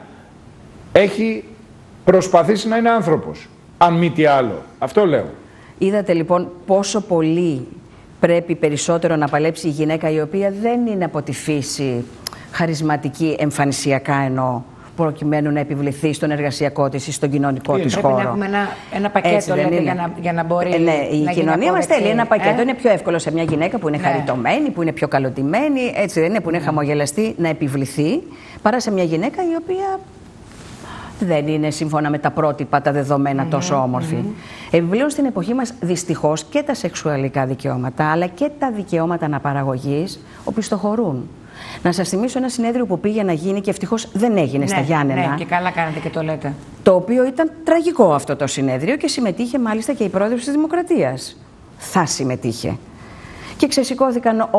έχει προσπαθήσει να είναι άνθρωπος. Αν μη τι άλλο. Αυτό λέω. Είδατε λοιπόν πόσο πολύ πρέπει περισσότερο να παλέψει η γυναίκα η οποία δεν είναι από τη φύση χαρισματική, εμφανισιακά εννοώ, προκειμένου να επιβληθεί στον εργασιακό της ή στον κοινωνικό της χώρο. Πρέπει να έχουμε ένα πακέτο για να μπορεί η κοινωνία μας θέλει ένα πακέτο. Είναι πιο εύκολο σε μια γυναίκα που είναι χαριτωμένη, που είναι πιο καλωτημένη, έτσι δεν είναι, που είναι χαμογελαστή, να επιβληθεί, παρά σε μια γυναίκα η οποία δεν είναι σύμφωνα με τα πρότυπα, τα δεδομένα τόσο όμορφη. Επιπλέον στην εποχή μας δυστυχώς και τα σεξουαλικά δικαιώματα, αλλά και τα δικαιώματα αναπαραγωγής οπισθοχωρούν. Να σας θυμίσω ένα συνέδριο που πήγε να γίνει και ευτυχώς δεν έγινε στα Γιάννενα. Ναι, και καλά κάνετε και το λέτε. Το οποίο ήταν τραγικό αυτό το συνέδριο και συμμετείχε μάλιστα και η πρόεδρος της Δημοκρατίας. Θα συμμετείχε. Και ξεσηκώθηκαν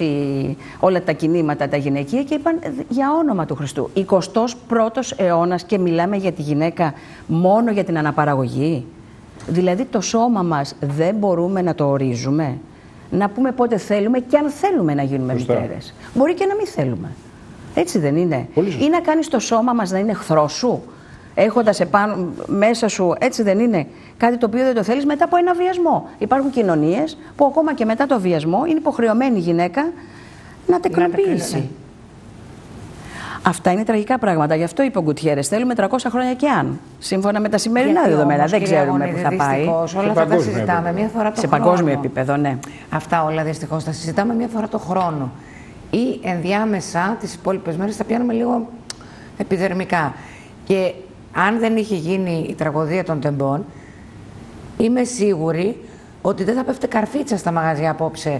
όλα τα κινήματα τα γυναικεία και είπαν για όνομα του Χριστού. 21ος αιώνας και μιλάμε για τη γυναίκα μόνο για την αναπαραγωγή. Δηλαδή το σώμα μας δεν μπορούμε να το ορίζουμε. Να πούμε πότε θέλουμε και αν θέλουμε να γίνουμε μητέρες. Μπορεί και να μην θέλουμε. Έτσι δεν είναι? Ή να κάνεις το σώμα μας να είναι εχθρό σου, έχοντας μέσα σου, έτσι δεν είναι, κάτι το οποίο δεν το θέλεις μετά από ένα βιασμό. Υπάρχουν κοινωνίες που ακόμα και μετά το βιασμό είναι υποχρεωμένη η γυναίκα να τεκνοποιήσει. Αυτά είναι τραγικά πράγματα. Γι' αυτό είπε ο Γκουτιέρες, θέλουμε 300 χρόνια και αν. Σύμφωνα με τα σημερινά δεδομένα. Δεν ξέρουμε πού θα πάει. Όλα αυτά τα συζητάμε μία φορά το χρόνο. Σε παγκόσμιο επίπεδο, ναι. Αυτά όλα δυστυχώς τα συζητάμε μία φορά το χρόνο. Ή ενδιάμεσα τις υπόλοιπες μέρες τα πιάνουμε λίγο επιδερμικά. Και αν δεν είχε γίνει η τραγωδία των τεμπών, είμαι σίγουρη ότι δεν θα πέφτε καρφίτσα στα μαγαζιά απόψε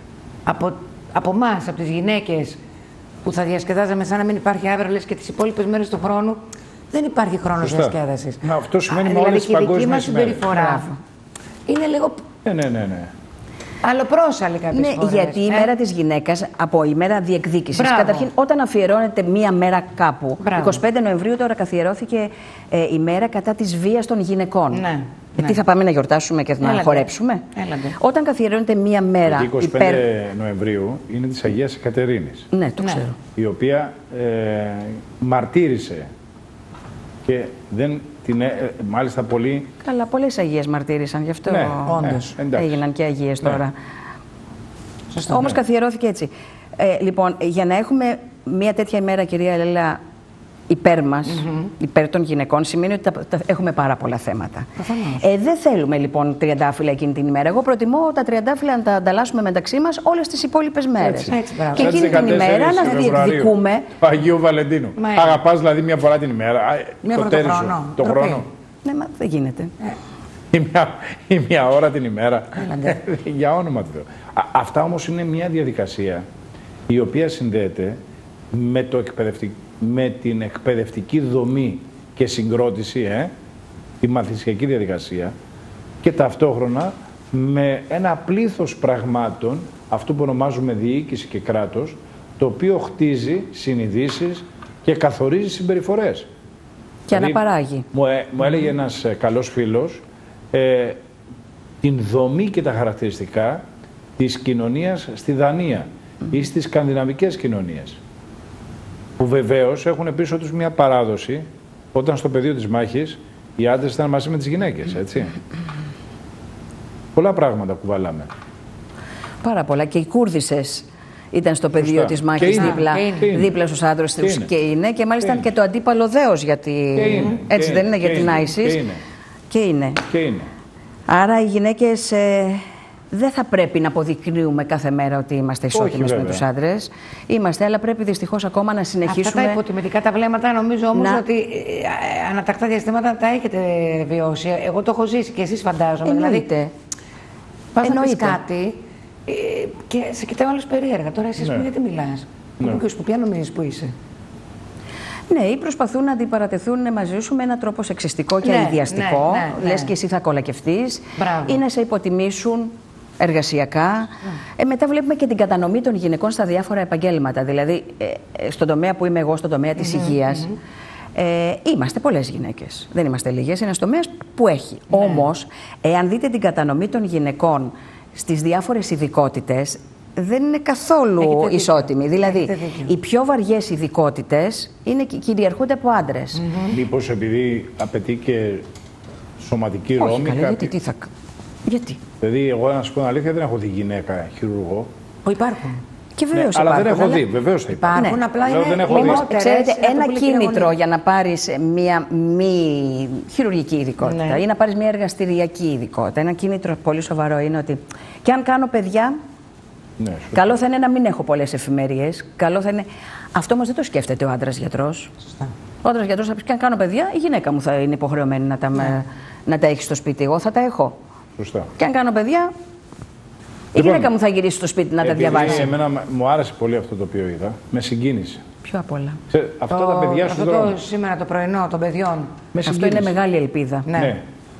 από εμάς, από τις γυναίκες, που θα διασκεδάζαμε σαν να μην υπάρχει αύριο, λες και τις υπόλοιπες μέρες του χρόνου δεν υπάρχει χρόνος διασκέδασης. Αυτό σημαίνει με όλες τις παγκόσμιες μέρες. Είναι λίγο... Ναι. Αλλοπρόσαλοι κάποιες φορές. Γιατί η μέρα της γυναίκας, από η μέρα διεκδίκησης, καταρχήν όταν αφιερώνεται μία μέρα κάπου, 25 Νοεμβρίου τώρα καθιερώθηκε η μέρα κατά της βίας των γυναικών. Ναι. Τι θα πάμε να γιορτάσουμε και να χορέψουμε. Όταν καθιερώνεται μία μέρα. 25 Νοεμβρίου είναι της Αγίας Εκατερίνης. Ναι, το ξέρω. Η οποία μαρτύρησε και δεν την. Μάλιστα πολύ. Καλά, πολλές Αγίες μαρτύρησαν, γι' αυτό όντως έγιναν και Αγίες τώρα. Όμως καθιερώθηκε έτσι. Λοιπόν, για να έχουμε μία τέτοια ημέρα, κυρία Ελένα, υπέρ μας, υπέρ των γυναικών, σημαίνει ότι έχουμε πάρα πολλά θέματα. Δεν θέλουμε λοιπόν τριαντάφυλλα εκείνη την ημέρα. Εγώ προτιμώ τα τριαντάφυλλα να τα ανταλλάσσουμε μεταξύ μας όλες τις υπόλοιπες μέρες. Και εκείνη την ημέρα να διεκδικούμε. Αγίου Βαλεντίνου. Αγαπάς δηλαδή μία φορά την ημέρα. Μία φορά το χρόνο. Ναι, μα δεν γίνεται. Ή μία ώρα την ημέρα. Για όνομα του Θεού. Αυτά όμως είναι μια διαδικασία η οποία συνδέεται με την εκπαιδευτική δομή και συγκρότηση, τη μαθησιακή διαδικασία, και ταυτόχρονα με ένα πλήθος πραγμάτων, αυτό που ονομάζουμε διοίκηση και κράτος, το οποίο χτίζει συνειδήσεις και καθορίζει συμπεριφορές. Και δηλαδή, αναπαράγει. Μου έλεγε ένας καλός φίλος την δομή και τα χαρακτηριστικά της κοινωνίας στη Δανία ή στις σκανδιναβικές κοινωνίες, που βεβαίως έχουν πίσω τους μια παράδοση, όταν στο πεδίο της μάχης οι άντρες ήταν μαζί με τις γυναίκες, έτσι. Πολλά πράγματα κουβαλάμε. Πάρα πολλά. Και οι Κούρδισσες ήταν στο πεδίο της μάχης δίπλα στους άντρες τους, και είναι, και μάλιστα ήταν και το αντίπαλο δέος, γιατί έτσι δεν είναι, για την ISIS. Και είναι. Άρα οι γυναίκες δεν θα πρέπει να αποδεικνύουμε κάθε μέρα ότι είμαστε ισότιμες με τους άντρες. Είμαστε, αλλά πρέπει δυστυχώς ακόμα να συνεχίσουμε. Αυτά τα υποτιμητικά τα βλέμματα, νομίζω όμως ότι ανατακτά διαστήματα τα έχετε βιώσει. Εγώ το έχω ζήσει και εσείς, φαντάζομαι. Εννοείται. Πας να πεις κάτι και σε κοιτάω άλλος περίεργα. Τώρα εσείς που γιατί μιλάς. Ποια νομίζεις που είσαι. Ναι, ή προσπαθούν να αντιπαρατεθούν μαζί σου με έναν τρόπο σεξιστικό και αηδιαστικό. Λες και εσύ θα κολακευτείς, ή να σε υποτιμήσουν εργασιακά. Μετά βλέπουμε και την κατανομή των γυναικών στα διάφορα επαγγέλματα. Δηλαδή, στον τομέα που είμαι εγώ, στον τομέα της υγείας, είμαστε πολλές γυναίκες. Δεν είμαστε λίγες. Είναι ένας τομέας που έχει. Όμως, εάν δείτε την κατανομή των γυναικών στις διάφορες ειδικότητες, δεν είναι καθόλου ισότιμη. Δηλαδή, οι πιο βαριές ειδικότητες κυριαρχούνται από άντρες. Μήπως επειδή απαιτεί και σωματική ρόμη. Γιατί. Δηλαδή, εγώ να σου πω την αλήθεια, δεν έχω δει γυναίκα χειρουργό. Υπάρχουν. Και βεβαίως αλλά δεν έχω δει, βεβαίως θα υπάρχουν. Απλά είναι ξέρετε, ένα κίνητρο για να πάρεις μια μη χειρουργική ειδικότητα ή να πάρεις μια εργαστηριακή ειδικότητα. Ένα κίνητρο πολύ σοβαρό είναι ότι και αν κάνω παιδιά, καλό θα είναι να μην έχω πολλές εφημερίες. Καλό θα είναι. Αυτό όμως δεν το σκέφτεται ο άντρας γιατρός. Σωστά. Ο άντρας γιατρός θα πει: και αν κάνω παιδιά, η γυναίκα μου θα είναι υποχρεωμένη να τα έχει στο σπίτι. Εγώ θα τα έχω. Σωστά. Και αν κάνω παιδιά, η γυναίκα μου θα γυρίσει στο σπίτι να τα διαβάσει. Εμένα μου άρεσε πολύ αυτό το οποίο είδα. Με συγκίνησε. Ποιο απ' όλα. Αυτά τα παιδιά σου δρόμου. Σήμερα το πρωινό των παιδιών. Αυτό είναι μεγάλη ελπίδα. Ναι.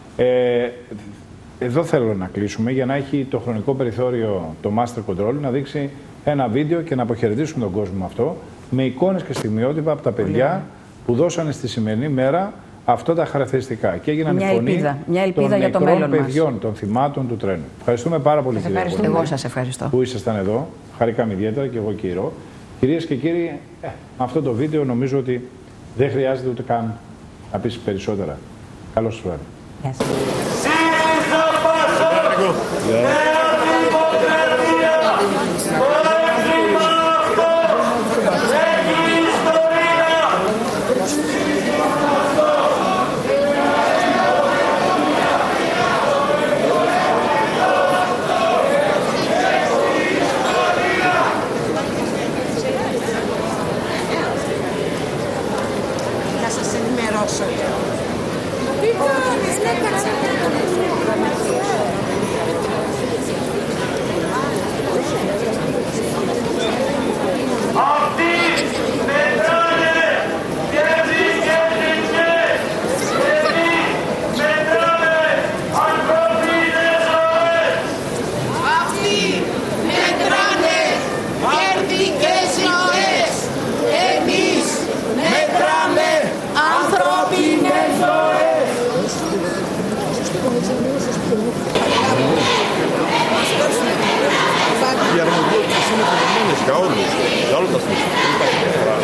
Εδώ θέλω να κλείσουμε για να έχει το χρονικό περιθώριο το Master Control να δείξει ένα βίντεο και να αποχαιρετήσουμε τον κόσμο με αυτό, με εικόνες και στιγμιότυπα από τα παιδιά που δώσανε στη σημερινή μέρα αυτά τα χαρακτηριστικά. Και έγιναν η φωνή των νεκρών παιδιών, των θυμάτων του τρένου. Ευχαριστούμε πάρα πολύ, κύριε Κοντή. Εγώ σας ευχαριστώ που ήσασταν εδώ. Χαρήκαμε ιδιαίτερα και εγώ και η Ρο. Κυρίες και κύριοι, αυτό το βίντεο νομίζω ότι δεν χρειάζεται ούτε καν να πεις περισσότερα. Καλώς σας βράδυ. Γεια σας. Να σας ενημερώσω. Τι κάνεις, δεν είναι δεδομένες για όλους, για όλα τα στοιχεία.